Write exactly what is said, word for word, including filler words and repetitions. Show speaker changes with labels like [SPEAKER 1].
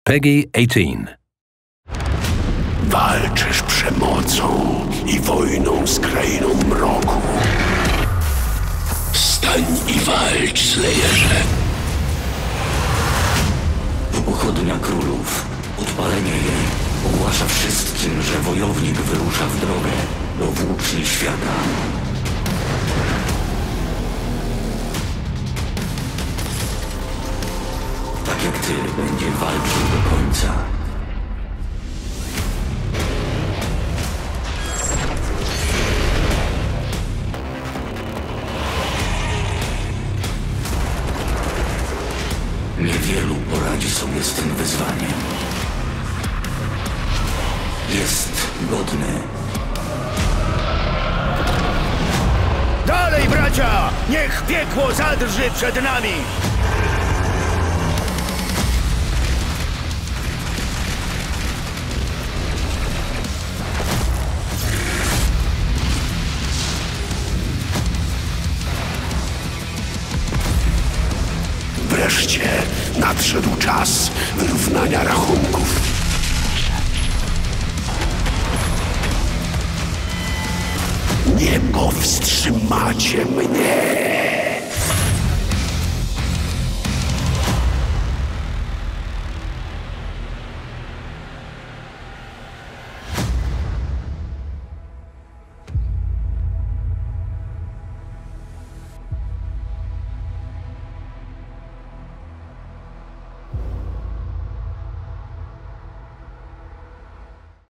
[SPEAKER 1] Peggy eighteen.
[SPEAKER 2] Walczysz przemocą i wojną z krainą mroku. Stań i walcz, Slayerze.
[SPEAKER 3] Pochodnia królów. Odpalenie jej ogłasza wszystkim, że wojownik wyrusza w drogę do włóczni świata. Tak jak ty, będzie walczył do końca. Niewielu poradzi sobie z tym wyzwaniem. Jest godny.
[SPEAKER 4] Dalej, bracia! Niech piekło zadrży przed nami!
[SPEAKER 2] Wreszcie nadszedł czas wyrównania rachunków. Nie powstrzymacie mnie.